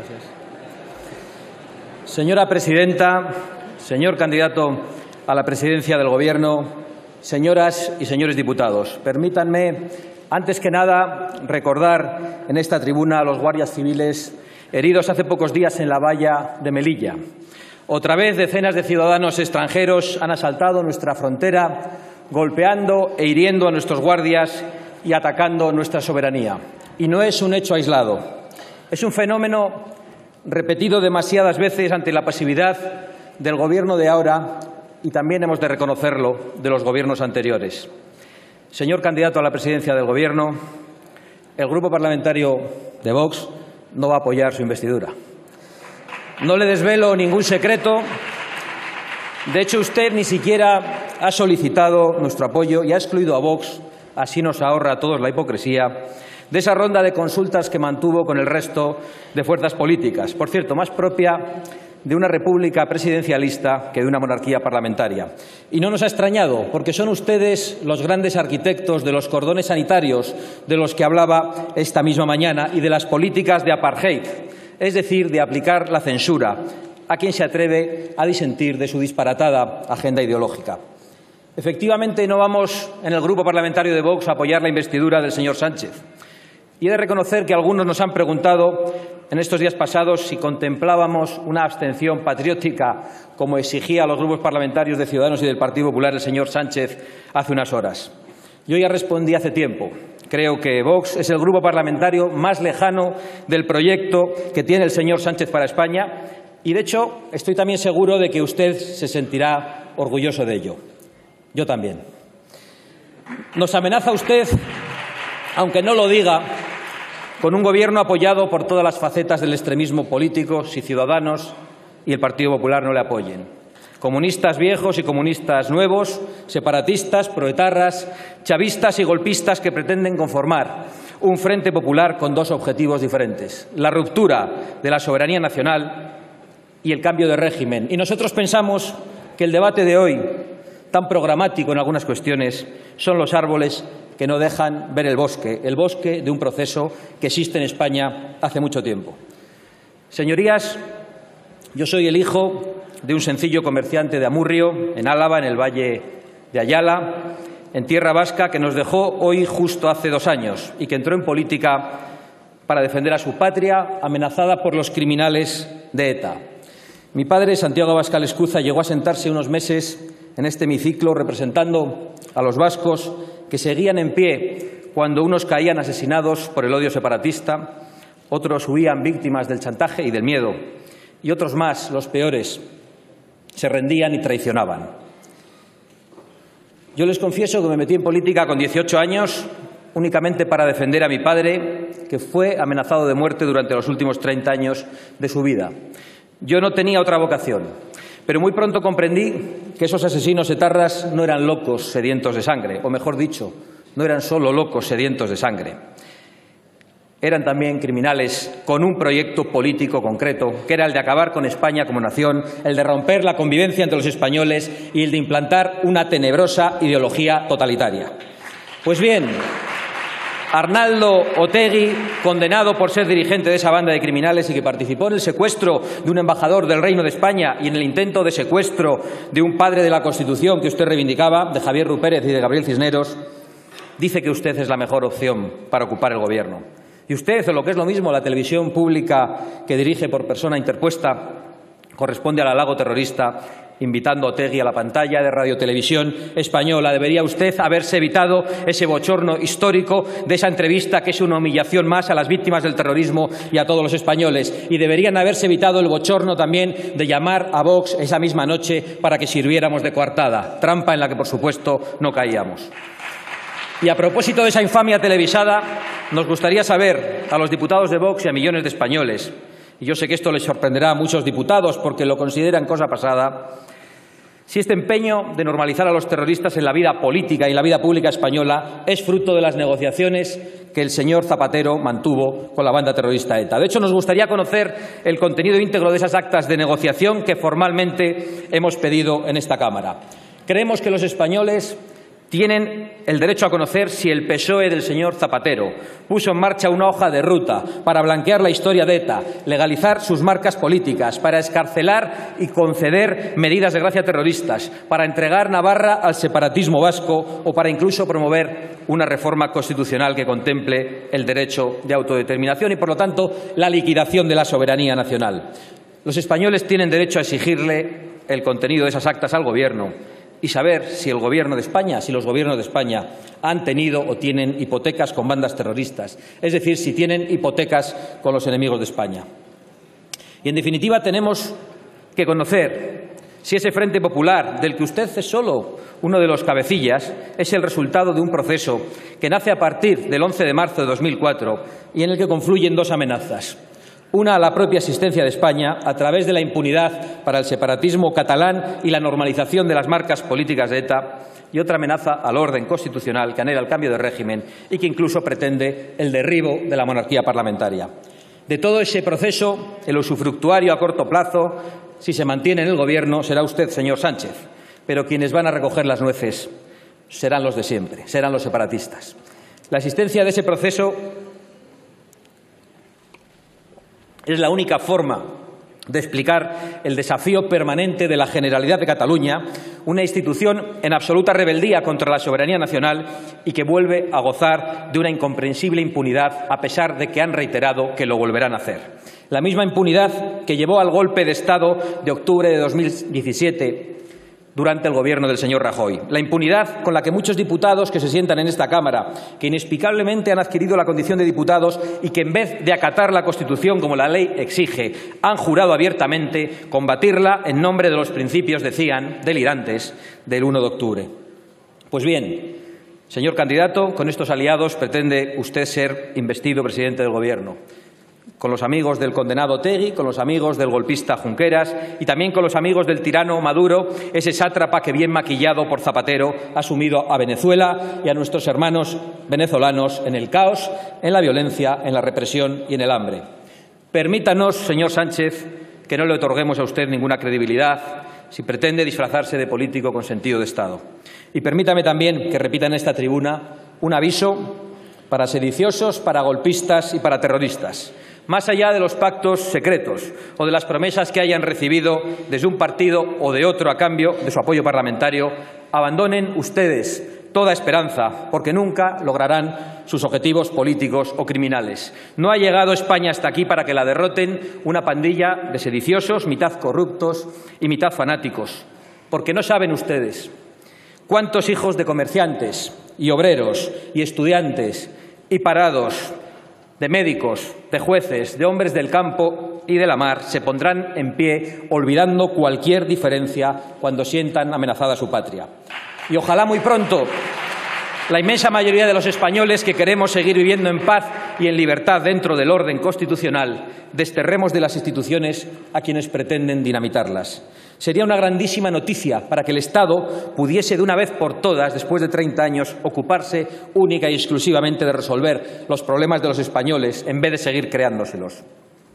Señora presidenta, señor candidato a la presidencia del Gobierno, señoras y señores diputados, permítanme, antes que nada, recordar en esta tribuna a los guardias civiles heridos hace pocos días en la valla de Melilla. Otra vez, decenas de ciudadanos extranjeros han asaltado nuestra frontera, golpeando e hiriendo a nuestros guardias y atacando nuestra soberanía. Y no es un hecho aislado. Es un fenómeno repetido demasiadas veces ante la pasividad del Gobierno de ahora y también hemos de reconocerlo de los gobiernos anteriores. Señor candidato a la presidencia del Gobierno, el Grupo Parlamentario de Vox no va a apoyar su investidura. No le desvelo ningún secreto. De hecho, usted ni siquiera ha solicitado nuestro apoyo y ha excluido a Vox, así nos ahorra a todos la hipocresía, de esa ronda de consultas que mantuvo con el resto de fuerzas políticas, por cierto, más propia de una república presidencialista que de una monarquía parlamentaria. Y no nos ha extrañado, porque son ustedes los grandes arquitectos de los cordones sanitarios de los que hablaba esta misma mañana y de las políticas de apartheid, es decir, de aplicar la censura a quien se atreve a disentir de su disparatada agenda ideológica. Efectivamente, no vamos en el Grupo Parlamentario de Vox a apoyar la investidura del señor Sánchez. Y he de reconocer que algunos nos han preguntado en estos días pasados si contemplábamos una abstención patriótica, como exigía a los grupos parlamentarios de Ciudadanos y del Partido Popular el señor Sánchez hace unas horas. Yo ya respondí hace tiempo. Creo que Vox es el grupo parlamentario más lejano del proyecto que tiene el señor Sánchez para España y, de hecho, estoy también seguro de que usted se sentirá orgulloso de ello. Yo también. Nos amenaza usted, aunque no lo diga, con un gobierno apoyado por todas las facetas del extremismo político si Ciudadanos y el Partido Popular no le apoyen. Comunistas viejos y comunistas nuevos, separatistas, proetarras, chavistas y golpistas que pretenden conformar un frente popular con dos objetivos diferentes: la ruptura de la soberanía nacional y el cambio de régimen. Y nosotros pensamos que el debate de hoy, tan programático en algunas cuestiones, son los árboles que no dejan ver el bosque de un proceso que existe en España hace mucho tiempo. Señorías, yo soy el hijo de un sencillo comerciante de Amurrio, en Álava, en el Valle de Ayala, en tierra vasca, que nos dejó hoy justo hace 2 años y que entró en política para defender a su patria amenazada por los criminales de ETA. Mi padre, Santiago Abascal Escuza, llegó a sentarse unos meses en este hemiciclo representando a los vascos que seguían en pie cuando unos caían asesinados por el odio separatista, otros huían víctimas del chantaje y del miedo, y otros más, los peores, se rendían y traicionaban. Yo les confieso que me metí en política con 18 años únicamente para defender a mi padre, que fue amenazado de muerte durante los últimos 30 años de su vida. Yo no tenía otra vocación, pero muy pronto comprendí que esos asesinos etarras no eran locos sedientos de sangre, o mejor dicho, no eran solo locos sedientos de sangre. Eran también criminales con un proyecto político concreto, que era el de acabar con España como nación, el de romper la convivencia entre los españoles y el de implantar una tenebrosa ideología totalitaria. Pues bien, Arnaldo Otegi, condenado por ser dirigente de esa banda de criminales y que participó en el secuestro de un embajador del Reino de España y en el intento de secuestro de un padre de la Constitución que usted reivindicaba, de Javier Rupérez y de Gabriel Cisneros, dice que usted es la mejor opción para ocupar el Gobierno. Y usted, o lo que es lo mismo, la televisión pública que dirige por persona interpuesta, corresponde al halago terrorista, invitando a Otegi a la pantalla de Radio Televisión Española. Debería usted haberse evitado ese bochorno histórico de esa entrevista, que es una humillación más a las víctimas del terrorismo y a todos los españoles. Y deberían haberse evitado el bochorno también de llamar a Vox esa misma noche para que sirviéramos de coartada, trampa en la que, por supuesto, no caíamos. Y a propósito de esa infamia televisada, nos gustaría saber a los diputados de Vox y a millones de españoles, y yo sé que esto les sorprenderá a muchos diputados porque lo consideran cosa pasada, si este empeño de normalizar a los terroristas en la vida política y en la vida pública española es fruto de las negociaciones que el señor Zapatero mantuvo con la banda terrorista ETA. De hecho, nos gustaría conocer el contenido íntegro de esas actas de negociación que formalmente hemos pedido en esta Cámara. Creemos que los españoles Tienen el derecho a conocer si el PSOE del señor Zapatero puso en marcha una hoja de ruta para blanquear la historia de ETA, legalizar sus marcas políticas, para excarcelar y conceder medidas de gracia a terroristas, para entregar Navarra al separatismo vasco o para incluso promover una reforma constitucional que contemple el derecho de autodeterminación y, por lo tanto, la liquidación de la soberanía nacional. Los españoles tienen derecho a exigirle el contenido de esas actas al Gobierno y saber si el Gobierno de España, si los Gobiernos de España han tenido o tienen hipotecas con bandas terroristas, es decir, si tienen hipotecas con los enemigos de España. Y, en definitiva, tenemos que conocer si ese Frente Popular, del que usted es solo uno de los cabecillas, es el resultado de un proceso que nace a partir del 11 de marzo de 2004 y en el que confluyen dos amenazas. Una a la propia existencia de España a través de la impunidad para el separatismo catalán y la normalización de las marcas políticas de ETA, y otra amenaza al orden constitucional que anhela el cambio de régimen y que incluso pretende el derribo de la monarquía parlamentaria. De todo ese proceso, el usufructuario a corto plazo, si se mantiene en el Gobierno, será usted, señor Sánchez, pero quienes van a recoger las nueces serán los de siempre, serán los separatistas. La existencia de ese proceso es la única forma de explicar el desafío permanente de la Generalidad de Cataluña, una institución en absoluta rebeldía contra la soberanía nacional y que vuelve a gozar de una incomprensible impunidad a pesar de que han reiterado que lo volverán a hacer. La misma impunidad que llevó al golpe de Estado de octubre de 2017 durante el Gobierno del señor Rajoy. La impunidad con la que muchos diputados que se sientan en esta Cámara, que inexplicablemente han adquirido la condición de diputados y que en vez de acatar la Constitución como la ley exige, han jurado abiertamente combatirla en nombre de los principios, decían, delirantes del 1 de octubre. Pues bien, señor candidato, con estos aliados pretende usted ser investido presidente del Gobierno, con los amigos del condenado Otegi, con los amigos del golpista Junqueras y también con los amigos del tirano Maduro, ese sátrapa que, bien maquillado por Zapatero, ha sumido a Venezuela y a nuestros hermanos venezolanos en el caos, en la violencia, en la represión y en el hambre. Permítanos, señor Sánchez, que no le otorguemos a usted ninguna credibilidad si pretende disfrazarse de político con sentido de Estado. Y permítame también que repita en esta tribuna un aviso para sediciosos, para golpistas y para terroristas. Más allá de los pactos secretos o de las promesas que hayan recibido desde un partido o de otro a cambio de su apoyo parlamentario, abandonen ustedes toda esperanza, porque nunca lograrán sus objetivos políticos o criminales. No ha llegado España hasta aquí para que la derroten una pandilla de sediciosos, mitad corruptos y mitad fanáticos, porque no saben ustedes cuántos hijos de comerciantes y obreros y estudiantes y parados, de médicos, de jueces, de hombres del campo y de la mar se pondrán en pie olvidando cualquier diferencia cuando sientan amenazada su patria. Y ojalá muy pronto la inmensa mayoría de los españoles que queremos seguir viviendo en paz y en libertad dentro del orden constitucional desterremos de las instituciones a quienes pretenden dinamitarlas. Sería una grandísima noticia para que el Estado pudiese de una vez por todas, después de 30 años, ocuparse única y exclusivamente de resolver los problemas de los españoles en vez de seguir creándoselos.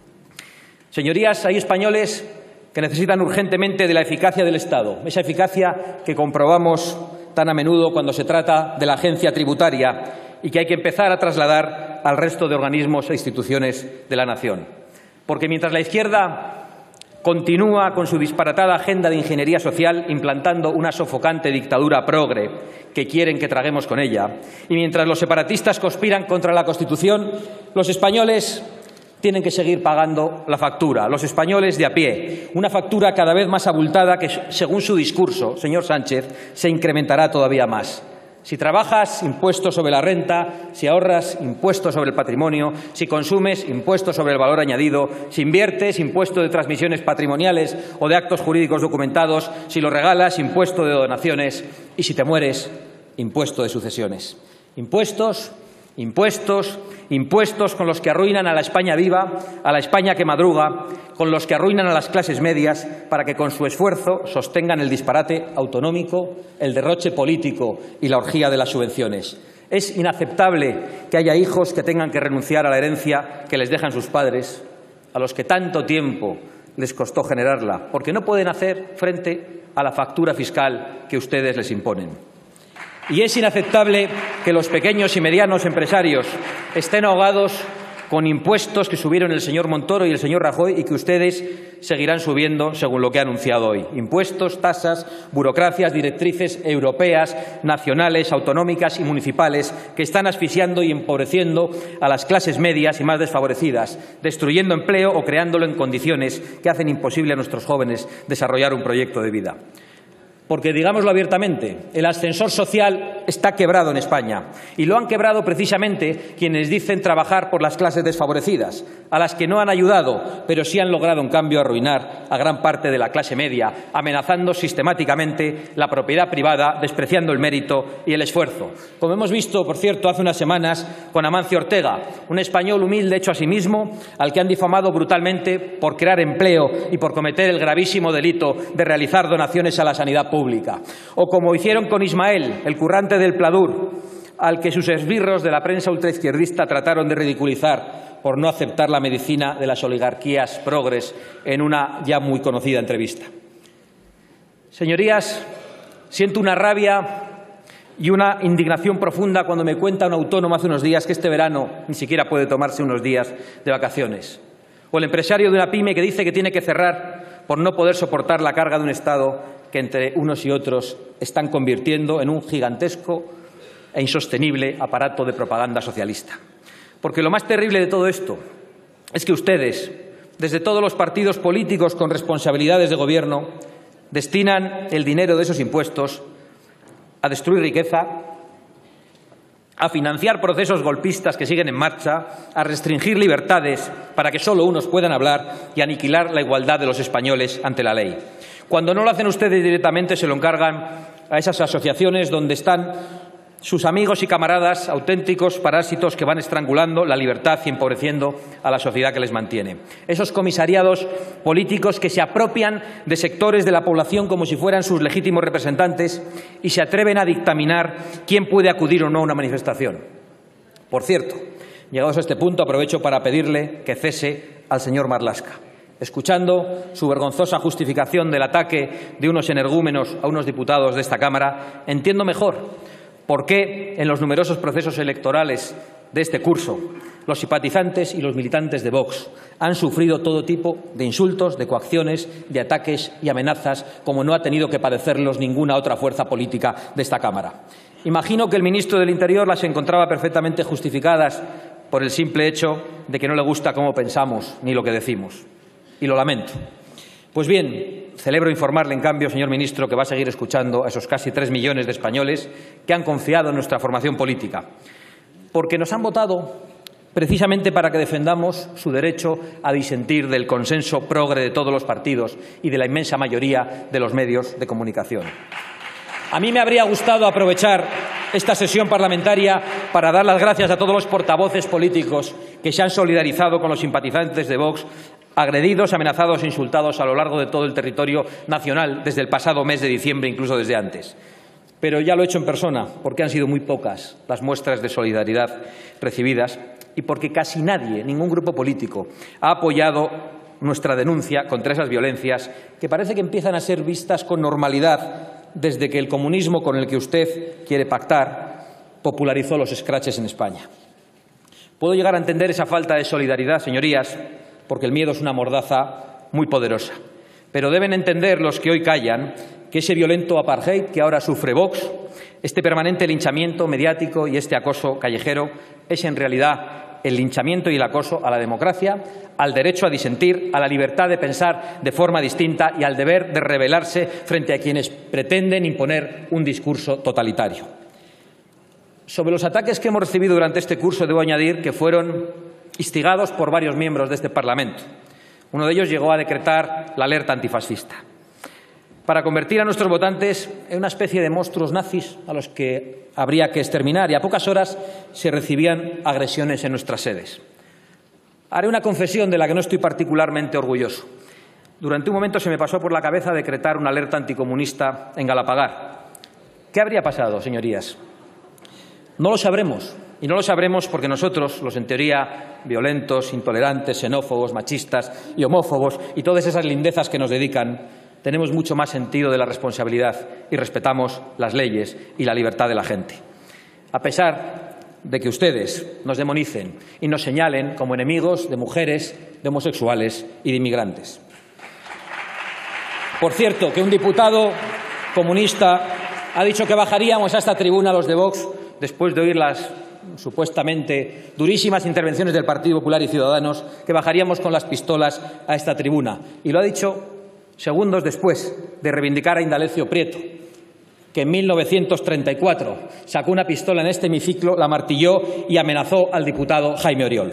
Señorías, hay españoles que necesitan urgentemente de la eficacia del Estado, esa eficacia que comprobamos tan a menudo cuando se trata de la agencia tributaria y que hay que empezar a trasladar al resto de organismos e instituciones de la nación. Porque mientras la izquierda continúa con su disparatada agenda de ingeniería social implantando una sofocante dictadura progre que quieren que traguemos con ella, y mientras los separatistas conspiran contra la Constitución, los españoles tienen que seguir pagando la factura, los españoles de a pie, una factura cada vez más abultada que, según su discurso, señor Sánchez, se incrementará todavía más. Si trabajas, impuesto sobre la renta; si ahorras, impuesto sobre el patrimonio; si consumes, impuesto sobre el valor añadido; si inviertes, impuesto de transmisiones patrimoniales o de actos jurídicos documentados; si lo regalas, impuesto de donaciones; y si te mueres, impuesto de sucesiones. Impuestos, impuestos, impuestos con los que arruinan a la España viva, a la España que madruga, con los que arruinan a las clases medias para que con su esfuerzo sostengan el disparate autonómico, el derroche político y la orgía de las subvenciones. Es inaceptable que haya hijos que tengan que renunciar a la herencia que les dejan sus padres, a los que tanto tiempo les costó generarla, porque no pueden hacer frente a la factura fiscal que ustedes les imponen. Y es inaceptable que los pequeños y medianos empresarios estén ahogados con impuestos que subieron el señor Montoro y el señor Rajoy y que ustedes seguirán subiendo según lo que ha anunciado hoy. Impuestos, tasas, burocracias, directrices europeas, nacionales, autonómicas y municipales que están asfixiando y empobreciendo a las clases medias y más desfavorecidas, destruyendo empleo o creándolo en condiciones que hacen imposible a nuestros jóvenes desarrollar un proyecto de vida. Porque, digámoslo abiertamente, el ascensor social está quebrado en España y lo han quebrado precisamente quienes dicen trabajar por las clases desfavorecidas, a las que no han ayudado, pero sí han logrado, en cambio, arruinar a gran parte de la clase media, amenazando sistemáticamente la propiedad privada, despreciando el mérito y el esfuerzo. Como hemos visto, por cierto, hace unas semanas con Amancio Ortega, un español humilde hecho a sí mismo, al que han difamado brutalmente por crear empleo y por cometer el gravísimo delito de realizar donaciones a la sanidad pública. O como hicieron con Ismael, el currante del Pladur, al que sus esbirros de la prensa ultraizquierdista trataron de ridiculizar por no aceptar la medicina de las oligarquías progres en una ya muy conocida entrevista. Señorías, siento una rabia y una indignación profunda cuando me cuenta un autónomo hace unos días que este verano ni siquiera puede tomarse unos días de vacaciones. O el empresario de una pyme que dice que tiene que cerrar por no poder soportar la carga de un Estado que entre unos y otros están convirtiendo en un gigantesco e insostenible aparato de propaganda socialista. Porque lo más terrible de todo esto es que ustedes, desde todos los partidos políticos con responsabilidades de gobierno, destinan el dinero de esos impuestos a destruir riqueza, a financiar procesos golpistas que siguen en marcha, a restringir libertades para que solo unos puedan hablar y a aniquilar la igualdad de los españoles ante la ley. Cuando no lo hacen ustedes directamente, se lo encargan a esas asociaciones donde están sus amigos y camaradas, auténticos parásitos que van estrangulando la libertad y empobreciendo a la sociedad que les mantiene. Esos comisariados políticos que se apropian de sectores de la población como si fueran sus legítimos representantes y se atreven a dictaminar quién puede acudir o no a una manifestación. Por cierto, llegados a este punto, aprovecho para pedirle que cese al señor Marlaska. Escuchando su vergonzosa justificación del ataque de unos energúmenos a unos diputados de esta Cámara, entiendo mejor por qué en los numerosos procesos electorales de este curso los simpatizantes y los militantes de Vox han sufrido todo tipo de insultos, de coacciones, de ataques y amenazas, como no ha tenido que padecerlos ninguna otra fuerza política de esta Cámara. Imagino que el ministro del Interior las encontraba perfectamente justificadas por el simple hecho de que no le gusta cómo pensamos ni lo que decimos. Y lo lamento. Pues bien, celebro informarle, en cambio, señor ministro, que va a seguir escuchando a esos casi 3 millones de españoles que han confiado en nuestra formación política, porque nos han votado precisamente para que defendamos su derecho a disentir del consenso progre de todos los partidos y de la inmensa mayoría de los medios de comunicación. A mí me habría gustado aprovechar esta sesión parlamentaria para dar las gracias a todos los portavoces políticos que se han solidarizado con los simpatizantes de Vox, agredidos, amenazados e insultados a lo largo de todo el territorio nacional desde el pasado mes de diciembre, incluso desde antes. Pero ya lo he hecho en persona, porque han sido muy pocas las muestras de solidaridad recibidas y porque casi nadie, ningún grupo político, ha apoyado nuestra denuncia contra esas violencias que parece que empiezan a ser vistas con normalidad desde que el comunismo con el que usted quiere pactar popularizó los escraches en España. Puedo llegar a entender esa falta de solidaridad, señorías, porque el miedo es una mordaza muy poderosa. Pero deben entender los que hoy callan que ese violento apartheid que ahora sufre Vox, este permanente linchamiento mediático y este acoso callejero, es en realidad el linchamiento y el acoso a la democracia, al derecho a disentir, a la libertad de pensar de forma distinta y al deber de rebelarse frente a quienes pretenden imponer un discurso totalitario. Sobre los ataques que hemos recibido durante este curso, debo añadir que fueron instigados por varios miembros de este Parlamento. Uno de ellos llegó a decretar la alerta antifascista para convertir a nuestros votantes en una especie de monstruos nazis a los que habría que exterminar, y a pocas horas se recibían agresiones en nuestras sedes. Haré una confesión de la que no estoy particularmente orgulloso. Durante un momento se me pasó por la cabeza decretar una alerta anticomunista en Galapagar. ¿Qué habría pasado, señorías? No lo sabremos. Y no lo sabremos porque nosotros, los en teoría violentos, intolerantes, xenófobos, machistas y homófobos y todas esas lindezas que nos dedican, tenemos mucho más sentido de la responsabilidad y respetamos las leyes y la libertad de la gente. A pesar de que ustedes nos demonicen y nos señalen como enemigos de mujeres, de homosexuales y de inmigrantes. Por cierto, que un diputado comunista ha dicho que bajaríamos a esta tribuna los de Vox después de oír las supuestamente durísimas intervenciones del Partido Popular y Ciudadanos, que bajaríamos con las pistolas a esta tribuna. Y lo ha dicho segundos después de reivindicar a Indalecio Prieto, que en 1934 sacó una pistola en este hemiciclo, la martilló y amenazó al diputado Jaime Oriol.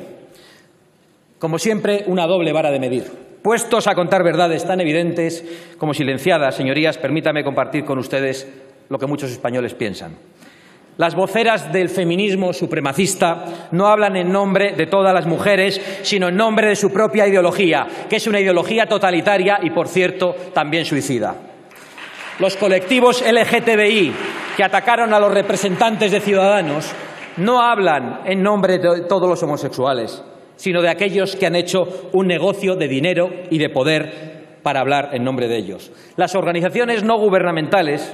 Como siempre, una doble vara de medir. Puestos a contar verdades tan evidentes como silenciadas, señorías, permítame compartir con ustedes lo que muchos españoles piensan. Las voceras del feminismo supremacista no hablan en nombre de todas las mujeres, sino en nombre de su propia ideología, que es una ideología totalitaria y, por cierto, también suicida. Los colectivos LGTBI que atacaron a los representantes de Ciudadanos no hablan en nombre de todos los homosexuales, sino de aquellos que han hecho un negocio de dinero y de poder para hablar en nombre de ellos. Las organizaciones no gubernamentales,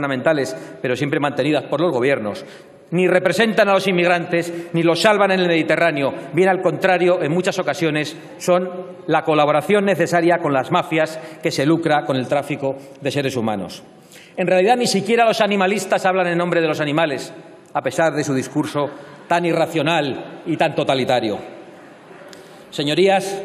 pero siempre mantenidas por los gobiernos, ni representan a los inmigrantes ni los salvan en el Mediterráneo. Bien al contrario, en muchas ocasiones son la colaboración necesaria con las mafias que se lucran con el tráfico de seres humanos. En realidad, ni siquiera los animalistas hablan en nombre de los animales, a pesar de su discurso tan irracional y tan totalitario. Señorías,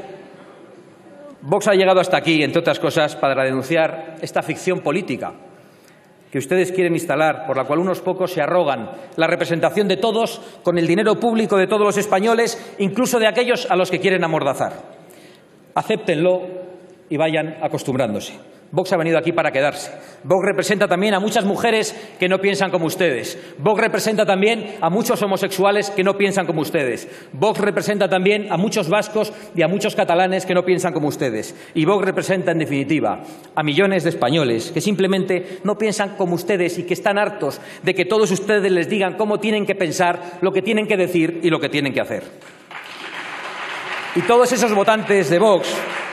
Vox ha llegado hasta aquí, entre otras cosas, para denunciar esta ficción política que ustedes quieren instalar, por la cual unos pocos se arrogan la representación de todos con el dinero público de todos los españoles, incluso de aquellos a los que quieren amordazar. Acéptenlo y vayan acostumbrándose. Vox ha venido aquí para quedarse. Vox representa también a muchas mujeres que no piensan como ustedes. Vox representa también a muchos homosexuales que no piensan como ustedes. Vox representa también a muchos vascos y a muchos catalanes que no piensan como ustedes. Y Vox representa, en definitiva, a millones de españoles que simplemente no piensan como ustedes y que están hartos de que todos ustedes les digan cómo tienen que pensar, lo que tienen que decir y lo que tienen que hacer. Y todos esos votantes de Vox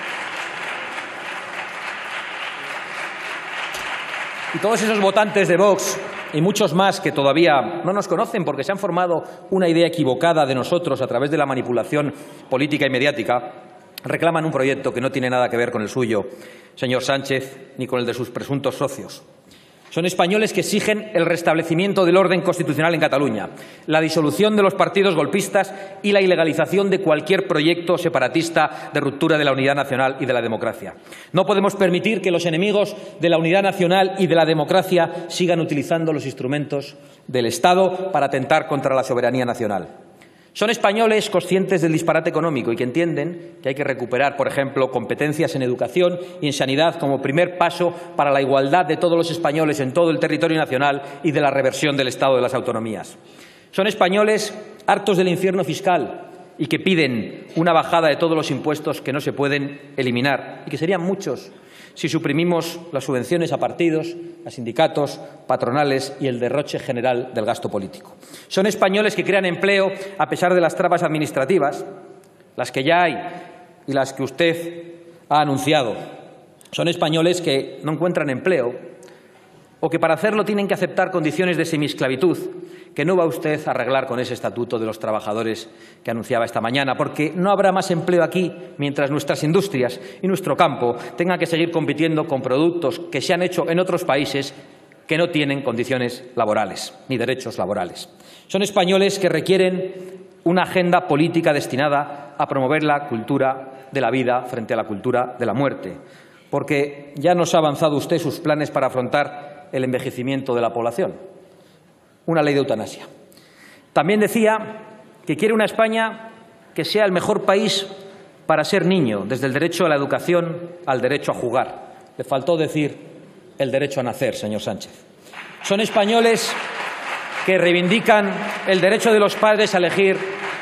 y muchos más que todavía no nos conocen porque se han formado una idea equivocada de nosotros a través de la manipulación política y mediática, reclaman un proyecto que no tiene nada que ver con el suyo, señor Sánchez, ni con el de sus presuntos socios. Son españoles que exigen el restablecimiento del orden constitucional en Cataluña, la disolución de los partidos golpistas y la ilegalización de cualquier proyecto separatista de ruptura de la unidad nacional y de la democracia. No podemos permitir que los enemigos de la unidad nacional y de la democracia sigan utilizando los instrumentos del Estado para atentar contra la soberanía nacional. Son españoles conscientes del disparate económico y que entienden que hay que recuperar, por ejemplo, competencias en educación y en sanidad como primer paso para la igualdad de todos los españoles en todo el territorio nacional y de la reversión del Estado de las autonomías. Son españoles hartos del infierno fiscal y que piden una bajada de todos los impuestos que no se pueden eliminar y que serían muchos si suprimimos las subvenciones a partidos, a sindicatos, patronales y el derroche general del gasto político. Son españoles que crean empleo a pesar de las trabas administrativas, las que ya hay y las que usted ha anunciado. Son españoles que no encuentran empleo o que para hacerlo tienen que aceptar condiciones de semiesclavitud que no va usted a arreglar con ese estatuto de los trabajadores que anunciaba esta mañana, porque no habrá más empleo aquí mientras nuestras industrias y nuestro campo tengan que seguir compitiendo con productos que se han hecho en otros países que no tienen condiciones laborales ni derechos laborales. Son españoles que requieren una agenda política destinada a promover la cultura de la vida frente a la cultura de la muerte, porque ya nos ha avanzado usted sus planes para afrontar el envejecimiento de la población. Una ley de eutanasia. También decía que quiere una España que sea el mejor país para ser niño, desde el derecho a la educación al derecho a jugar. Le faltó decir el derecho a nacer, señor Sánchez. Son españoles que reivindican el derecho de los padres a elegir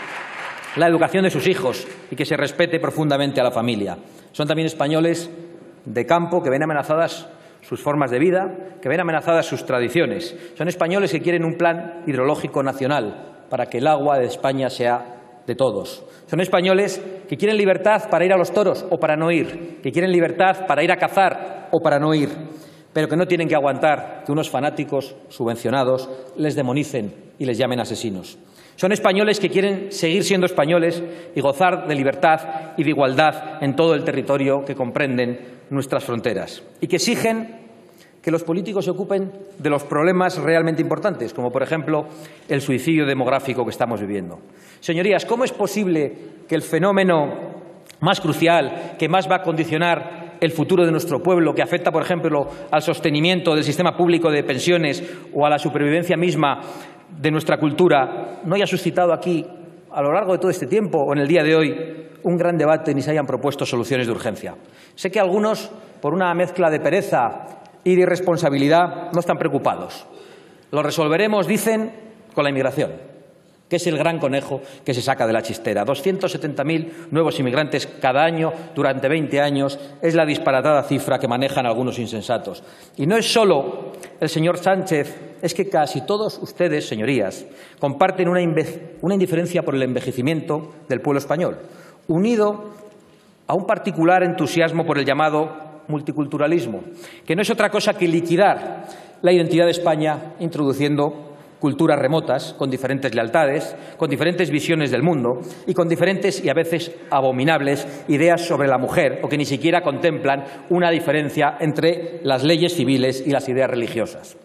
la educación de sus hijos y que se respete profundamente a la familia. Son también españoles de campo que ven amenazadas sus formas de vida, que ven amenazadas sus tradiciones. Son españoles que quieren un plan hidrológico nacional para que el agua de España sea de todos. Son españoles que quieren libertad para ir a los toros o para no ir, que quieren libertad para ir a cazar o para no ir, pero que no tienen que aguantar que unos fanáticos subvencionados les demonicen y les llamen asesinos. Son españoles que quieren seguir siendo españoles y gozar de libertad y de igualdad en todo el territorio que comprenden nuestras fronteras, y que exigen que los políticos se ocupen de los problemas realmente importantes, como por ejemplo el suicidio demográfico que estamos viviendo. Señorías, ¿cómo es posible que el fenómeno más crucial, que más va a condicionar el futuro de nuestro pueblo, que afecta, por ejemplo, al sostenimiento del sistema público de pensiones o a la supervivencia misma de nuestra cultura, no haya suscitado aquí, a lo largo de todo este tiempo o en el día de hoy, un gran debate ni se hayan propuesto soluciones de urgencia? Sé que algunos, por una mezcla de pereza y de irresponsabilidad, no están preocupados. Lo resolveremos, dicen, con la inmigración, que es el gran conejo que se saca de la chistera. 270.000 nuevos inmigrantes cada año durante 20 años es la disparatada cifra que manejan algunos insensatos. Y no es solo el señor Sánchez, es que casi todos ustedes, señorías, comparten una indiferencia por el envejecimiento del pueblo español, unido a un particular entusiasmo por el llamado multiculturalismo, que no es otra cosa que liquidar la identidad de España introduciendo culturas remotas, con diferentes lealtades, con diferentes visiones del mundo y con diferentes y a veces abominables ideas sobre la mujer, o que ni siquiera contemplan una diferencia entre las leyes civiles y las ideas religiosas.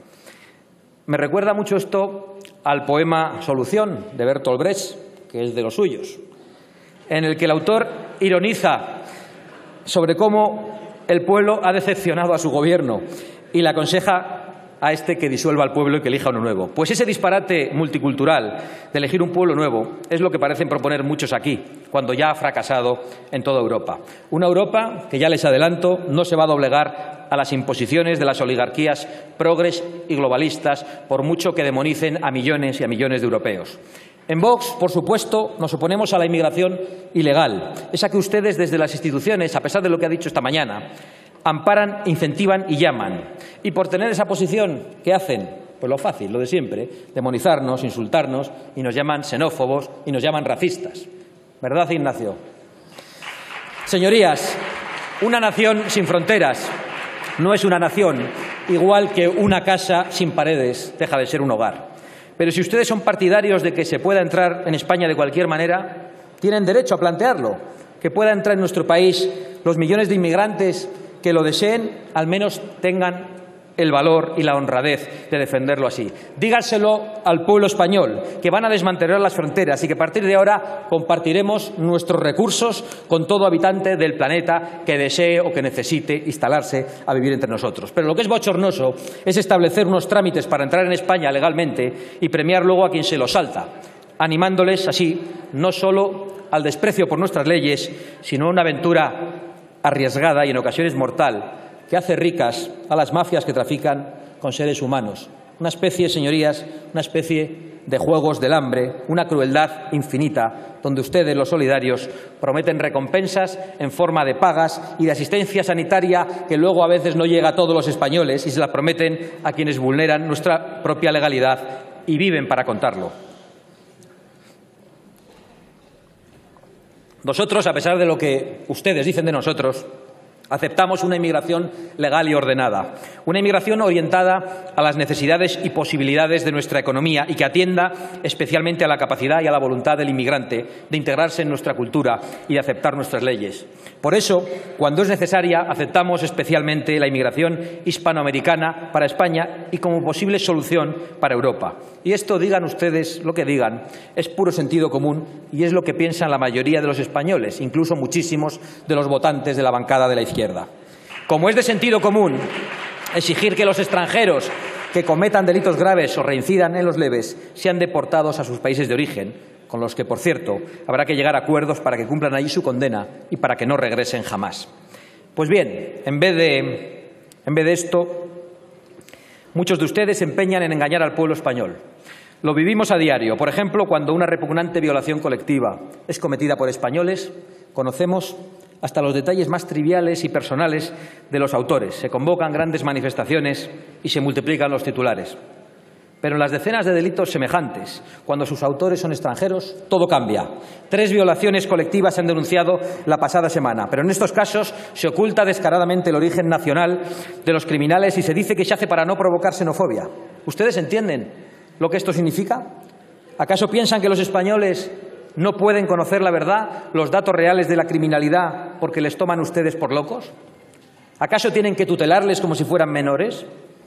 Me recuerda mucho esto al poema Solución de Bertolt Brecht, que es de los suyos, en el que el autor ironiza sobre cómo el pueblo ha decepcionado a su gobierno y le aconseja a este que disuelva al pueblo y que elija uno nuevo. Pues ese disparate multicultural de elegir un pueblo nuevo es lo que parecen proponer muchos aquí, cuando ya ha fracasado en toda Europa. Una Europa que, ya les adelanto, no se va a doblegar a las imposiciones de las oligarquías progres y globalistas, por mucho que demonicen a millones y a millones de europeos. En Vox, por supuesto, nos oponemos a la inmigración ilegal, esa que ustedes desde las instituciones, a pesar de lo que ha dicho esta mañana, amparan, incentivan y llaman. Y por tener esa posición, ¿qué hacen? Pues lo fácil, lo de siempre, demonizarnos, insultarnos, y nos llaman xenófobos y nos llaman racistas. ¿Verdad, Ignacio? Señorías, una nación sin fronteras no es una nación, igual que una casa sin paredes deja de ser un hogar. Pero si ustedes son partidarios de que se pueda entrar en España de cualquier manera, tienen derecho a plantearlo. Que pueda entrar en nuestro país los millones de inmigrantes que lo deseen, al menos tengan el valor y la honradez de defenderlo así. Dígaselo al pueblo español, que van a desmantelar las fronteras y que a partir de ahora compartiremos nuestros recursos con todo habitante del planeta que desee o que necesite instalarse a vivir entre nosotros. Pero lo que es bochornoso es establecer unos trámites para entrar en España legalmente y premiar luego a quien se lo salta, animándoles así no solo al desprecio por nuestras leyes, sino a una aventura arriesgada y en ocasiones mortal, que hace ricas a las mafias que trafican con seres humanos. Una especie, señorías, una especie de juegos del hambre, una crueldad infinita, donde ustedes, los solidarios, prometen recompensas en forma de pagas y de asistencia sanitaria que luego a veces no llega a todos los españoles y se las prometen a quienes vulneran nuestra propia legalidad y viven para contarlo. Nosotros, a pesar de lo que ustedes dicen de nosotros, aceptamos una inmigración legal y ordenada, una inmigración orientada a las necesidades y posibilidades de nuestra economía y que atienda especialmente a la capacidad y a la voluntad del inmigrante de integrarse en nuestra cultura y de aceptar nuestras leyes. Por eso, cuando es necesaria, aceptamos especialmente la inmigración hispanoamericana para España y como posible solución para Europa. Y esto, digan ustedes lo que digan, es puro sentido común y es lo que piensan la mayoría de los españoles, incluso muchísimos de los votantes de la bancada de la izquierda. Como es de sentido común exigir que los extranjeros que cometan delitos graves o reincidan en los leves sean deportados a sus países de origen, con los que, por cierto, habrá que llegar a acuerdos para que cumplan allí su condena y para que no regresen jamás. Pues bien, en vez de esto, muchos de ustedes se empeñan en engañar al pueblo español. Lo vivimos a diario. Por ejemplo, cuando una repugnante violación colectiva es cometida por españoles, conocemos hasta los detalles más triviales y personales de los autores. Se convocan grandes manifestaciones y se multiplican los titulares. Pero en las decenas de delitos semejantes, cuando sus autores son extranjeros, todo cambia. 3 violaciones colectivas se han denunciado la pasada semana, pero en estos casos se oculta descaradamente el origen nacional de los criminales y se dice que se hace para no provocar xenofobia. ¿Ustedes entienden lo que esto significa? ¿Acaso piensan que los españoles no pueden conocer la verdad, los datos reales de la criminalidad, porque les toman ustedes por locos? ¿Acaso tienen que tutelarles como si fueran menores?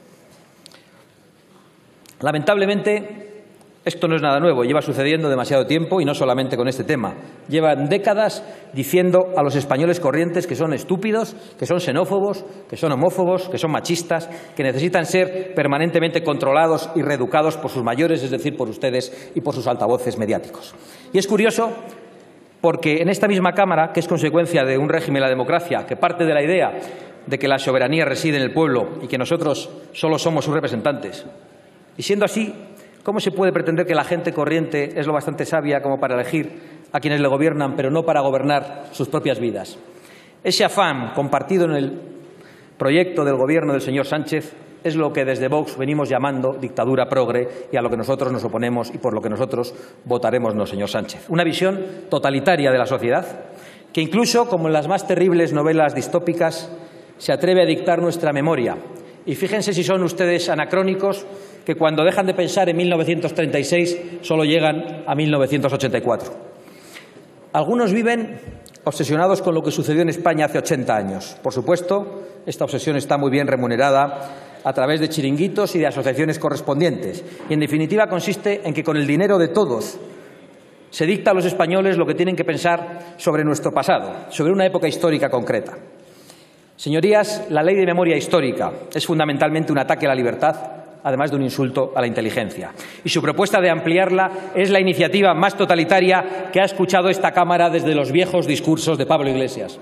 Lamentablemente, esto no es nada nuevo, lleva sucediendo demasiado tiempo y no solamente con este tema. Llevan décadas diciendo a los españoles corrientes que son estúpidos, que son xenófobos, que son homófobos, que son machistas, que necesitan ser permanentemente controlados y reeducados por sus mayores, es decir, por ustedes y por sus altavoces mediáticos. Y es curioso porque en esta misma Cámara, que es consecuencia de un régimen de la democracia, que parte de la idea de que la soberanía reside en el pueblo y que nosotros solo somos sus representantes, y siendo así, ¿cómo se puede pretender que la gente corriente es lo bastante sabia como para elegir a quienes le gobiernan, pero no para gobernar sus propias vidas? Ese afán compartido en el proyecto del Gobierno del señor Sánchez es lo que desde Vox venimos llamando dictadura progre y a lo que nosotros nos oponemos y por lo que nosotros votaremos no, señor Sánchez. Una visión totalitaria de la sociedad que incluso, como en las más terribles novelas distópicas, se atreve a dictar nuestra memoria. Y fíjense si son ustedes anacrónicos, que cuando dejan de pensar en 1936 solo llegan a 1984. Algunos viven obsesionados con lo que sucedió en España hace 80 años. Por supuesto, esta obsesión está muy bien remunerada a través de chiringuitos y de asociaciones correspondientes. Y, en definitiva, consiste en que con el dinero de todos se dicta a los españoles lo que tienen que pensar sobre nuestro pasado, sobre una época histórica concreta. Señorías, la Ley de Memoria Histórica es fundamentalmente un ataque a la libertad, además de un insulto a la inteligencia. Y su propuesta de ampliarla es la iniciativa más totalitaria que ha escuchado esta Cámara desde los viejos discursos de Pablo Iglesias.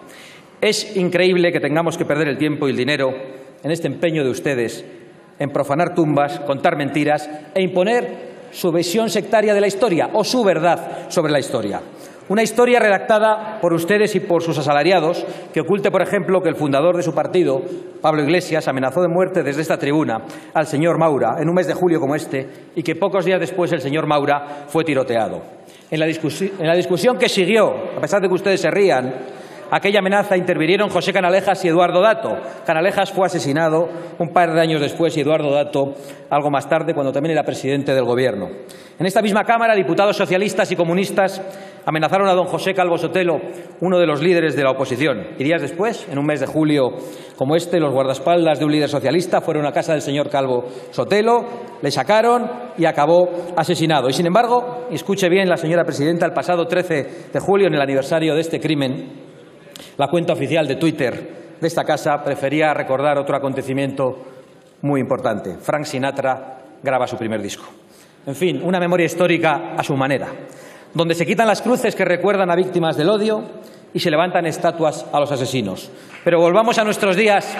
Es increíble que tengamos que perder el tiempo y el dinero en este empeño de ustedes en profanar tumbas, contar mentiras e imponer su visión sectaria de la historia o su verdad sobre la historia. Una historia redactada por ustedes y por sus asalariados que oculte, por ejemplo, que el fundador de su partido, Pablo Iglesias, amenazó de muerte desde esta tribuna al señor Maura en un mes de julio como este y que pocos días después el señor Maura fue tiroteado. En la discusión que siguió, a pesar de que ustedes se rían, aquella amenaza intervinieron José Canalejas y Eduardo Dato. Canalejas fue asesinado un par de años después y Eduardo Dato algo más tarde, cuando también era presidente del Gobierno. En esta misma Cámara, diputados socialistas y comunistas amenazaron a don José Calvo Sotelo, uno de los líderes de la oposición. Y días después, en un mes de julio como este, los guardaespaldas de un líder socialista fueron a casa del señor Calvo Sotelo, le sacaron y acabó asesinado. Y sin embargo, y escuche bien la señora presidenta, el pasado 13 de julio, en el aniversario de este crimen, la cuenta oficial de Twitter de esta casa prefería recordar otro acontecimiento muy importante. Frank Sinatra graba su primer disco. En fin, una memoria histórica a su manera, donde se quitan las cruces que recuerdan a víctimas del odio y se levantan estatuas a los asesinos. Pero volvamos a nuestros días,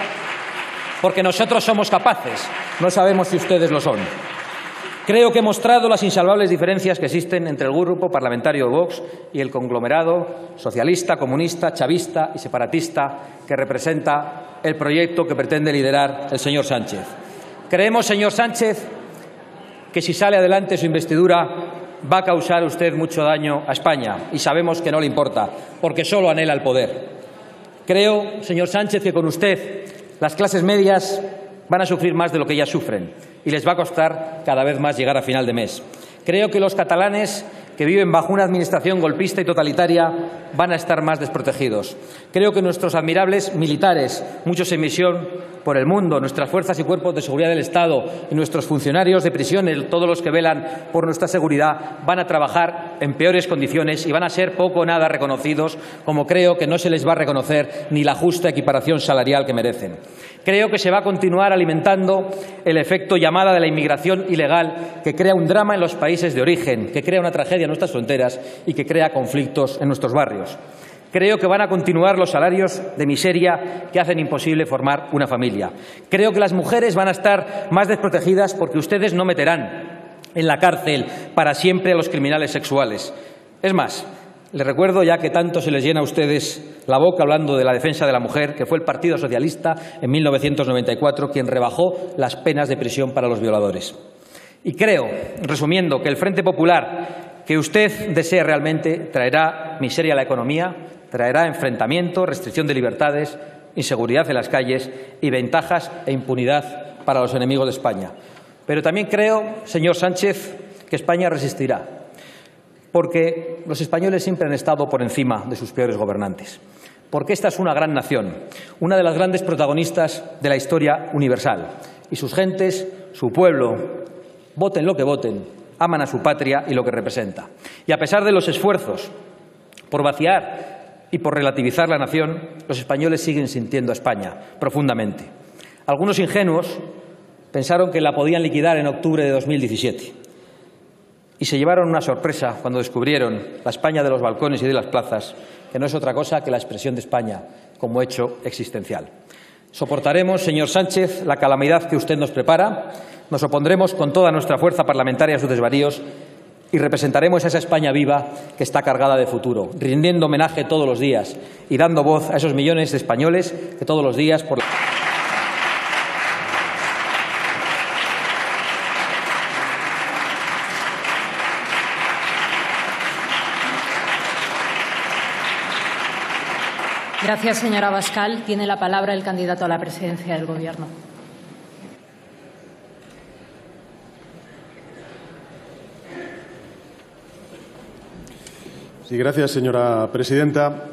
porque nosotros somos capaces, no sabemos si ustedes lo son. Creo que he mostrado las insalvables diferencias que existen entre el grupo parlamentario de Vox y el conglomerado socialista, comunista, chavista y separatista que representa el proyecto que pretende liderar el señor Sánchez. Creemos, señor Sánchez, que si sale adelante su investidura va a causar usted mucho daño a España y sabemos que no le importa, porque solo anhela el poder. Creo, señor Sánchez, que con usted las clases medias van a sufrir más de lo que ya sufren y les va a costar cada vez más llegar a final de mes. Creo que los catalanes que viven bajo una administración golpista y totalitaria van a estar más desprotegidos. Creo que nuestros admirables militares, muchos en misión por el mundo, nuestras fuerzas y cuerpos de seguridad del Estado y nuestros funcionarios de prisiones, todos los que velan por nuestra seguridad, van a trabajar en peores condiciones y van a ser poco o nada reconocidos, como creo que no se les va a reconocer ni la justa equiparación salarial que merecen. Creo que se va a continuar alimentando el efecto llamada de la inmigración ilegal, que crea un drama en los países de origen, que crea una tragedia en nuestras fronteras y que crea conflictos en nuestros barrios. Creo que van a continuar los salarios de miseria que hacen imposible formar una familia. Creo que las mujeres van a estar más desprotegidas porque ustedes no meterán en la cárcel para siempre a los criminales sexuales. Es más, les recuerdo, ya que tanto se les llena a ustedes la boca hablando de la defensa de la mujer, que fue el Partido Socialista en 1994 quien rebajó las penas de prisión para los violadores. Y creo, resumiendo, que el Frente Popular que usted desea realmente traerá miseria a la economía, traerá enfrentamiento, restricción de libertades, inseguridad en las calles y ventajas e impunidad para los enemigos de España. Pero también creo, señor Sánchez, que España resistirá, porque los españoles siempre han estado por encima de sus peores gobernantes, porque esta es una gran nación, una de las grandes protagonistas de la historia universal, y sus gentes, su pueblo, voten lo que voten, aman a su patria y lo que representa. Y a pesar de los esfuerzos por vaciar y por relativizar la nación, los españoles siguen sintiendo a España profundamente. Algunos ingenuos pensaron que la podían liquidar en octubre de 2017 y se llevaron una sorpresa cuando descubrieron la España de los balcones y de las plazas, que no es otra cosa que la expresión de España como hecho existencial. Soportaremos, señor Sánchez, la calamidad que usted nos prepara, nos opondremos con toda nuestra fuerza parlamentaria a sus desvaríos y representaremos a esa España viva que está cargada de futuro, rindiendo homenaje todos los días y dando voz a esos millones de españoles que todos los días por la... Gracias, señora Abascal. Tiene la palabra el candidato a la presidencia del Gobierno. Sí, gracias, señora presidenta.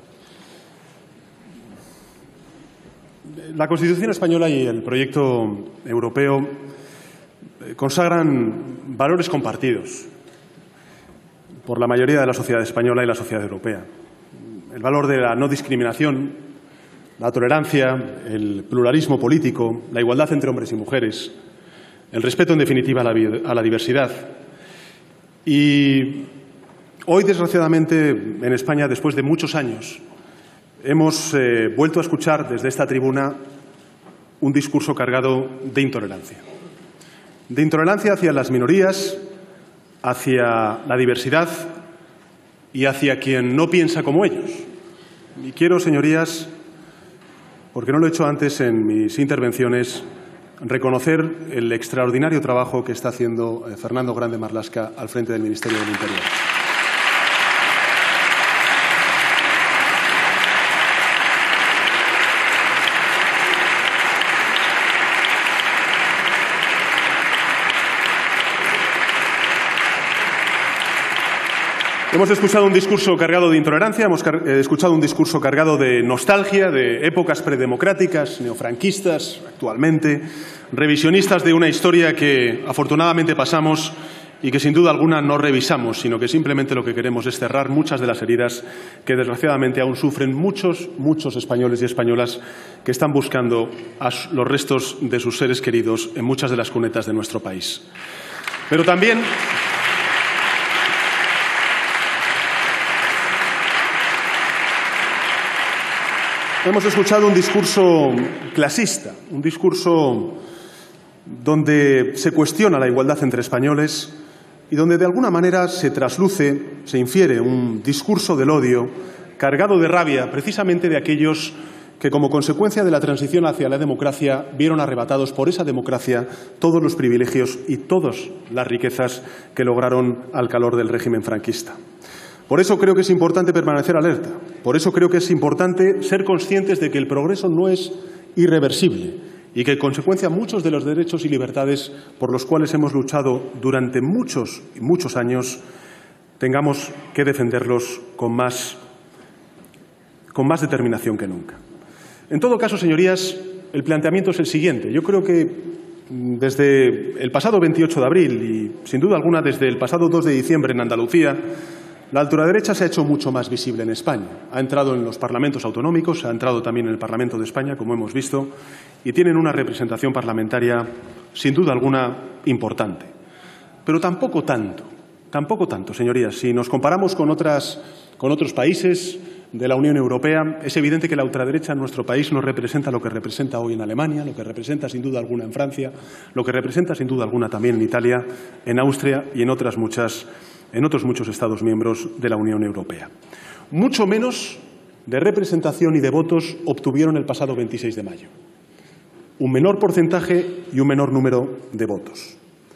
La Constitución española y el proyecto europeo consagran valores compartidos por la mayoría de la sociedad española y la sociedad europea. El valor de la no discriminación, la tolerancia, el pluralismo político, la igualdad entre hombres y mujeres, el respeto, en definitiva, a la diversidad. Y hoy, desgraciadamente, en España, después de muchos años, hemos vuelto a escuchar desde esta tribuna un discurso cargado de intolerancia. De intolerancia hacia las minorías, hacia la diversidad y hacia quien no piensa como ellos. Y quiero, señorías, porque no lo he hecho antes en mis intervenciones, reconocer el extraordinario trabajo que está haciendo Fernando Grande Marlaska al frente del Ministerio del Interior. Hemos escuchado un discurso cargado de intolerancia, hemos escuchado un discurso cargado de nostalgia, de épocas predemocráticas, neofranquistas, actualmente, revisionistas de una historia que afortunadamente pasamos y que sin duda alguna no revisamos, sino que simplemente lo que queremos es cerrar muchas de las heridas que desgraciadamente aún sufren muchos españoles y españolas que están buscando los restos de sus seres queridos en muchas de las cunetas de nuestro país. Pero también hemos escuchado un discurso clasista, un discurso donde se cuestiona la igualdad entre españoles y donde de alguna manera se trasluce, se infiere un discurso del odio cargado de rabia precisamente de aquellos que como consecuencia de la transición hacia la democracia vieron arrebatados por esa democracia todos los privilegios y todas las riquezas que lograron al calor del régimen franquista. Por eso creo que es importante permanecer alerta, por eso creo que es importante ser conscientes de que el progreso no es irreversible y que, en consecuencia, muchos de los derechos y libertades por los cuales hemos luchado durante muchos y muchos años tengamos que defenderlos con más determinación que nunca. En todo caso, señorías, el planteamiento es el siguiente. Yo creo que desde el pasado 28 de abril y, sin duda alguna, desde el pasado 2 de diciembre en Andalucía, la ultraderecha se ha hecho mucho más visible en España. Ha entrado en los parlamentos autonómicos, ha entrado también en el Parlamento de España, como hemos visto, y tienen una representación parlamentaria, sin duda alguna, importante. Pero tampoco tanto, señorías. Si nos comparamos con otros países de la Unión Europea, es evidente que la ultraderecha en nuestro país no representa lo que representa hoy en Alemania, lo que representa sin duda alguna en Francia, lo que representa sin duda alguna también en Italia, en Austria y en otros muchos Estados miembros de la Unión Europea. Mucho menos de representación y de votos obtuvieron el pasado 26 de mayo. Un menor porcentaje y un menor número de votos.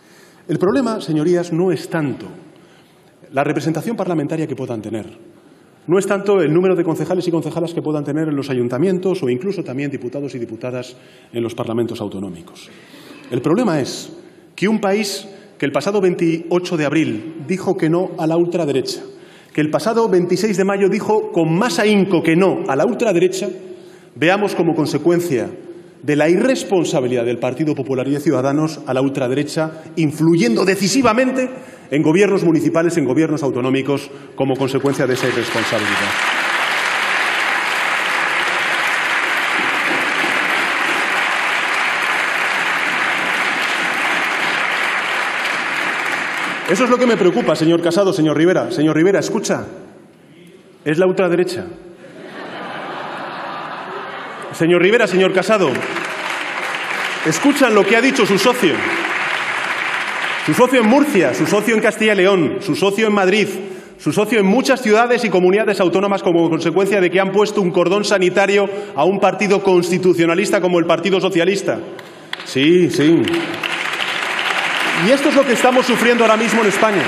El problema, señorías, no es tanto la representación parlamentaria que puedan tener, no es tanto el número de concejales y concejalas que puedan tener en los ayuntamientos o incluso también diputados y diputadas en los parlamentos autonómicos. El problema es que un país que el pasado 28 de abril dijo que no a la ultraderecha, que el pasado 26 de mayo dijo con más ahínco que no a la ultraderecha, veamos como consecuencia de la irresponsabilidad del Partido Popular y de Ciudadanos a la ultraderecha, influyendo decisivamente en gobiernos municipales, en gobiernos autonómicos, como consecuencia de esa irresponsabilidad. Eso es lo que me preocupa, señor Casado, señor Rivera. Señor Rivera, escucha, es la ultraderecha. Señor Rivera, señor Casado, escuchan lo que ha dicho su socio en Murcia, su socio en Castilla y León, su socio en Madrid, su socio en muchas ciudades y comunidades autónomas como consecuencia de que han puesto un cordón sanitario a un partido constitucionalista como el Partido Socialista. Sí, sí. Y esto es lo que estamos sufriendo ahora mismo en España.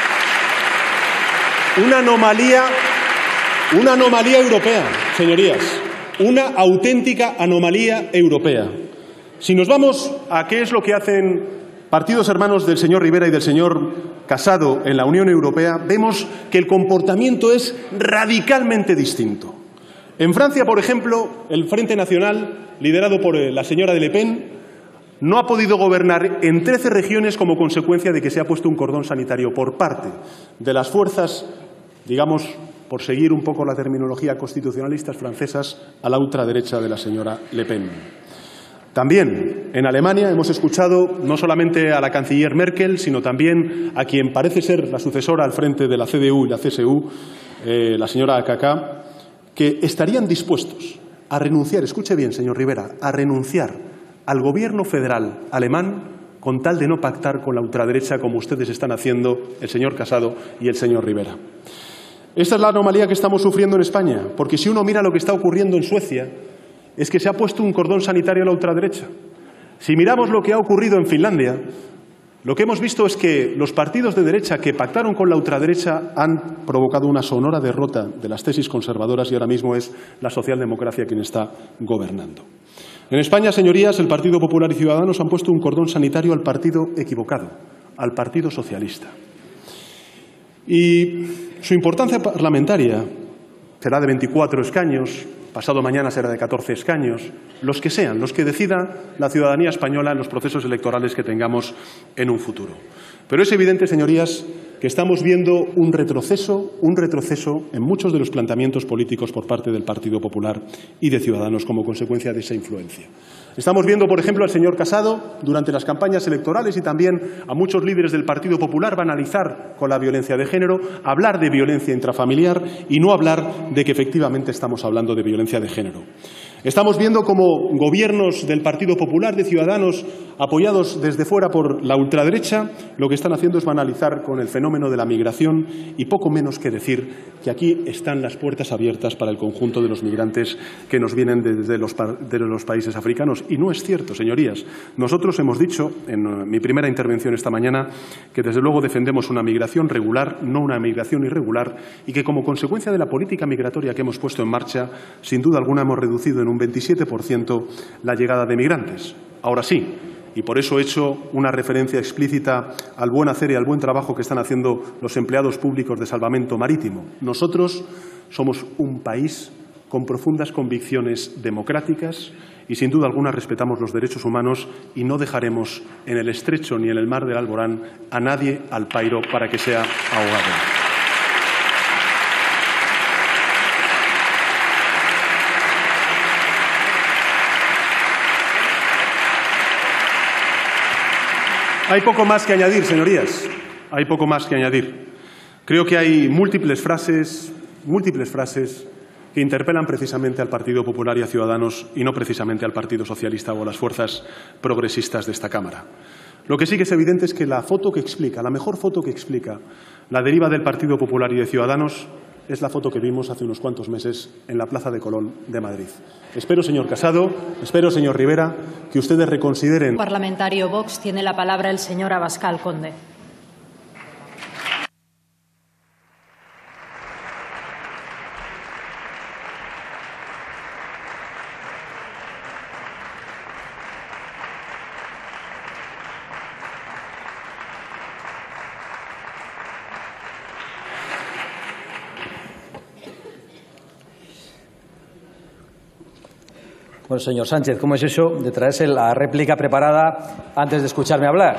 Una anomalía europea, señorías. Una auténtica anomalía europea. Si nos vamos a qué es lo que hacen partidos hermanos del señor Rivera y del señor Casado en la Unión Europea, vemos que el comportamiento es radicalmente distinto. En Francia, por ejemplo, el Frente Nacional, liderado por la señora Le Pen, no ha podido gobernar en 13 regiones como consecuencia de que se ha puesto un cordón sanitario por parte de las fuerzas, digamos, por seguir un poco la terminología constitucionalistas francesas, a la ultraderecha de la señora Le Pen. También en Alemania hemos escuchado no solamente a la canciller Merkel, sino también a quien parece ser la sucesora al frente de la CDU y la CSU, la señora AKK, que estarían dispuestos a renunciar, escuche bien, señor Rivera, a renunciar al gobierno federal alemán con tal de no pactar con la ultraderecha como ustedes están haciendo el señor Casado y el señor Rivera. Esta es la anomalía que estamos sufriendo en España, porque si uno mira lo que está ocurriendo en Suecia, es que se ha puesto un cordón sanitario a la ultraderecha. Si miramos lo que ha ocurrido en Finlandia, lo que hemos visto es que los partidos de derecha que pactaron con la ultraderecha han provocado una sonora derrota de las tesis conservadoras y ahora mismo es la socialdemocracia quien está gobernando. En España, señorías, el Partido Popular y Ciudadanos han puesto un cordón sanitario al partido equivocado, al Partido Socialista. Y su importancia parlamentaria será de 24 escaños, pasado mañana será de 14 escaños, los que sean, los que decida la ciudadanía española en los procesos electorales que tengamos en un futuro. Pero es evidente, señorías, que estamos viendo un retroceso en muchos de los planteamientos políticos por parte del Partido Popular y de Ciudadanos como consecuencia de esa influencia. Estamos viendo, por ejemplo, al señor Casado durante las campañas electorales y también a muchos líderes del Partido Popular banalizar con la violencia de género, hablar de violencia intrafamiliar y no hablar de que efectivamente estamos hablando de violencia de género. Estamos viendo cómo gobiernos del Partido Popular, de Ciudadanos, apoyados desde fuera por la ultraderecha, lo que están haciendo es banalizar con el fenómeno de la migración y poco menos que decir que aquí están las puertas abiertas para el conjunto de los migrantes que nos vienen desde los países africanos. Y no es cierto, señorías. Nosotros hemos dicho en mi primera intervención esta mañana que desde luego defendemos una migración regular, no una migración irregular, y que como consecuencia de la política migratoria que hemos puesto en marcha, sin duda alguna hemos reducido en un 27% la llegada de migrantes. Ahora sí, y por eso he hecho una referencia explícita al buen hacer y al buen trabajo que están haciendo los empleados públicos de salvamento marítimo. Nosotros somos un país con profundas convicciones democráticas y sin duda alguna respetamos los derechos humanos y no dejaremos en el estrecho ni en el mar del Alborán a nadie al pairo para que sea ahogado. Hay poco más que añadir, señorías. Hay poco más que añadir. Creo que hay múltiples frases que interpelan precisamente al Partido Popular y a Ciudadanos y no precisamente al Partido Socialista o a las fuerzas progresistas de esta Cámara. Lo que sí que es evidente es que la mejor foto que explica la deriva del Partido Popular y de Ciudadanos es la foto que vimos hace unos cuantos meses en la Plaza de Colón de Madrid. Espero, señor Casado, espero, señor Rivera, que ustedes reconsideren. Parlamentario Vox, tiene la palabra el señor Abascal Conde. Bueno, señor Sánchez, ¿cómo es eso de traerse la réplica preparada antes de escucharme hablar?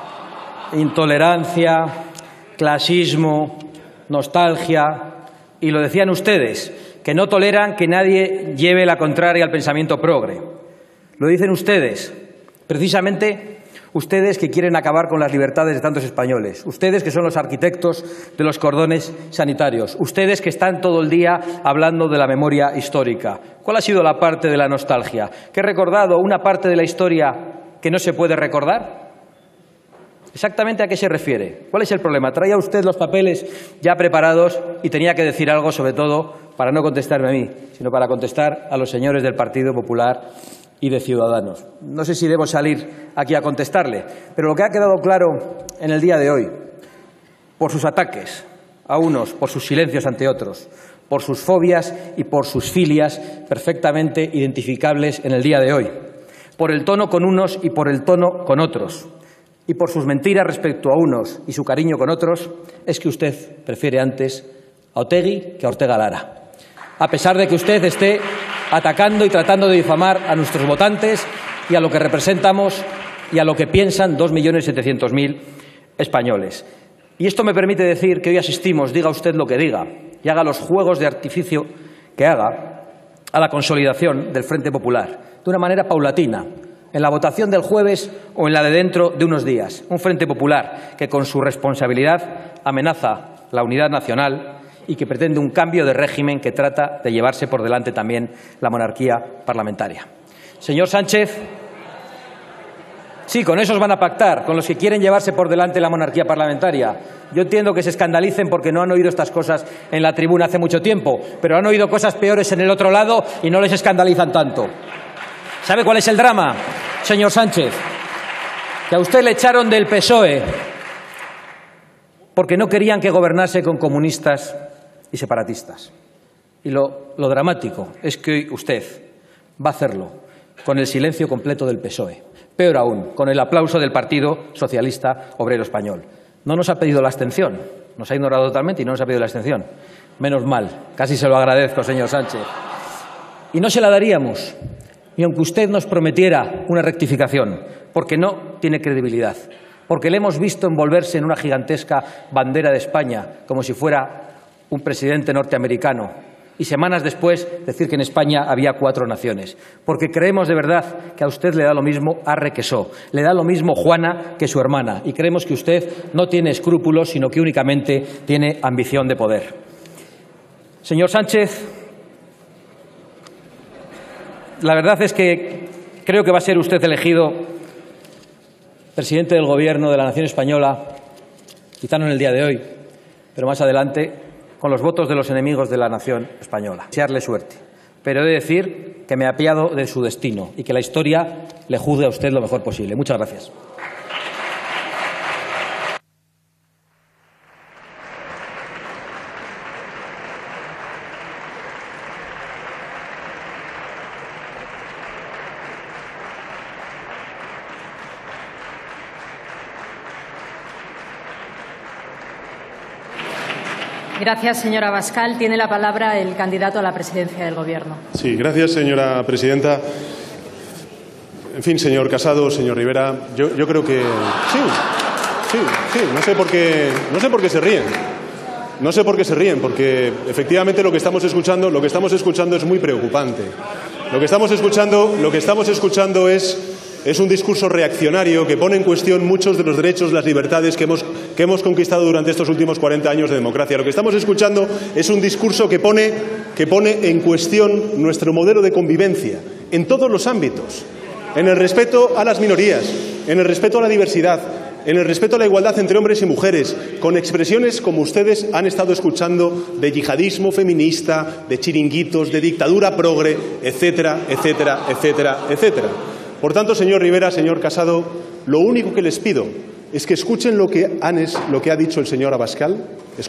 Intolerancia, clasismo, nostalgia, y lo decían ustedes, que no toleran que nadie lleve la contraria al pensamiento progre. Lo dicen ustedes, precisamente ustedes que quieren acabar con las libertades de tantos españoles, ustedes que son los arquitectos de los cordones sanitarios, ustedes que están todo el día hablando de la memoria histórica. ¿Cuál ha sido la parte de la nostalgia? ¿Que he recordado una parte de la historia que no se puede recordar? ¿Exactamente a qué se refiere? ¿Cuál es el problema? Traía usted los papeles ya preparados y tenía que decir algo, sobre todo, para no contestarme a mí, sino para contestar a los señores del Partido Popular y de Ciudadanos. No sé si debo salir aquí a contestarle, pero lo que ha quedado claro en el día de hoy, por sus ataques a unos, por sus silencios ante otros, por sus fobias y por sus filias perfectamente identificables en el día de hoy, por el tono con unos y por el tono con otros, y por sus mentiras respecto a unos y su cariño con otros, es que usted prefiere antes a Otegi que a Ortega Lara, a pesar de que usted esté atacando y tratando de difamar a nuestros votantes y a lo que representamos y a lo que piensan 2.700.000 españoles. Y esto me permite decir que hoy asistimos, diga usted lo que diga, y haga los juegos de artificio que haga, a la consolidación del Frente Popular, de una manera paulatina, en la votación del jueves o en la de dentro de unos días. Un Frente Popular que con su responsabilidad amenaza la unidad nacional y que pretende un cambio de régimen que trata de llevarse por delante también la monarquía parlamentaria. Señor Sánchez, sí, con esos van a pactar, con los que quieren llevarse por delante la monarquía parlamentaria. Yo entiendo que se escandalicen porque no han oído estas cosas en la tribuna hace mucho tiempo, pero han oído cosas peores en el otro lado y no les escandalizan tanto. ¿Sabe cuál es el drama, señor Sánchez? Que a usted le echaron del PSOE porque no querían que gobernase con comunistas y separatistas. Y lo dramático es que hoy usted va a hacerlo con el silencio completo del PSOE. Peor aún, con el aplauso del Partido Socialista Obrero Español. No nos ha pedido la abstención, nos ha ignorado totalmente y no nos ha pedido la abstención. Menos mal, casi se lo agradezco, señor Sánchez. Y no se la daríamos, ni aunque usted nos prometiera una rectificación, porque no tiene credibilidad, porque le hemos visto envolverse en una gigantesca bandera de España, como si fuera un presidente norteamericano, y semanas después decir que en España había 4 naciones, porque creemos de verdad que a usted le da lo mismo Arre que So, le da lo mismo Juana que su hermana, y creemos que usted no tiene escrúpulos, sino que únicamente tiene ambición de poder. Señor Sánchez, la verdad es que creo que va a ser usted elegido presidente del Gobierno de la nación española, quizá no en el día de hoy, pero más adelante, con los votos de los enemigos de la nación española. Desearle suerte, pero he de decir que me apiado de su destino y que la historia le juzgue a usted lo mejor posible. Muchas gracias. Gracias, señora Abascal. Tiene la palabra el candidato a la presidencia del Gobierno. Sí, gracias, señora presidenta. En fin, señor Casado, señor Rivera, yo creo que sí, no sé por qué se ríen. No sé por qué se ríen, porque efectivamente lo que estamos escuchando es muy preocupante. Lo que estamos escuchando es un discurso reaccionario que pone en cuestión muchos de los derechos, las libertades que hemos conquistado durante estos últimos 40 años de democracia. Lo que estamos escuchando es un discurso que pone en cuestión nuestro modelo de convivencia en todos los ámbitos, en el respeto a las minorías, en el respeto a la diversidad, en el respeto a la igualdad entre hombres y mujeres, con expresiones como ustedes han estado escuchando de yihadismo feminista, de chiringuitos, de dictadura progre, etcétera, etcétera, etcétera, etcétera. Por tanto, señor Rivera, señor Casado, lo único que les pido es que escuchen lo que ha dicho el señor Abascal,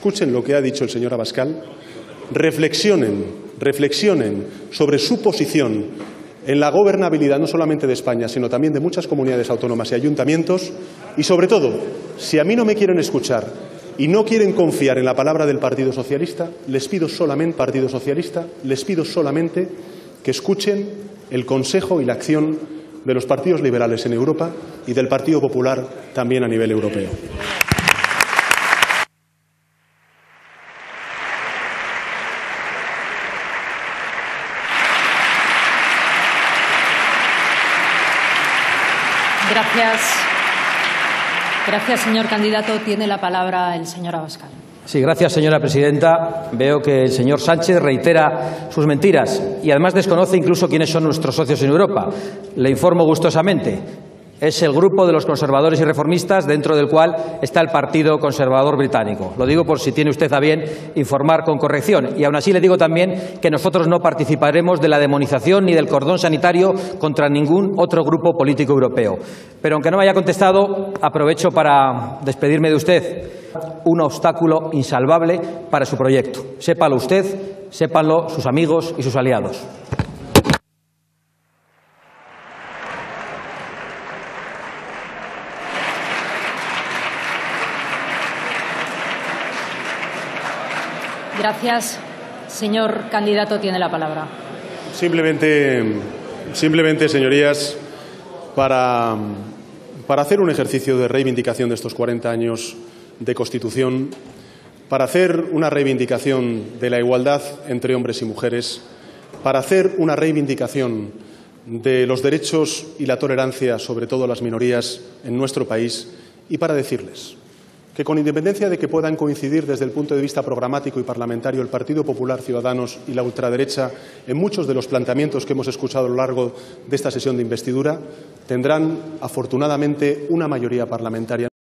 reflexionen sobre su posición en la gobernabilidad no solamente de España, sino también de muchas comunidades autónomas y ayuntamientos, y sobre todo, si a mí no me quieren escuchar y no quieren confiar en la palabra del Partido Socialista, les pido solamente que escuchen el consejo y la acción de los partidos liberales en Europa y del Partido Popular también a nivel europeo. Gracias, señor candidato. Tiene la palabra el señor Abascal. Sí, gracias, señora presidenta. Veo que el señor Sánchez reitera sus mentiras y además desconoce incluso quiénes son nuestros socios en Europa. Le informo gustosamente. Es el grupo de los conservadores y reformistas, dentro del cual está el Partido Conservador Británico. Lo digo por si tiene usted a bien informar con corrección. Y aún así le digo también que nosotros no participaremos de la demonización ni del cordón sanitario contra ningún otro grupo político europeo. Pero aunque no me haya contestado, aprovecho para despedirme de usted. Un obstáculo insalvable para su proyecto. Sépalo usted, sépanlo sus amigos y sus aliados. Gracias. Señor candidato, tiene la palabra. Simplemente, señorías, para hacer un ejercicio de reivindicación de estos 40 años de Constitución, para hacer una reivindicación de la igualdad entre hombres y mujeres, para hacer una reivindicación de los derechos y la tolerancia, sobre todo a las minorías en nuestro país, y para decirles que, con independencia de que puedan coincidir desde el punto de vista programático y parlamentario el Partido Popular, Ciudadanos y la ultraderecha en muchos de los planteamientos que hemos escuchado a lo largo de esta sesión de investidura, tendrán, afortunadamente, una mayoría parlamentaria.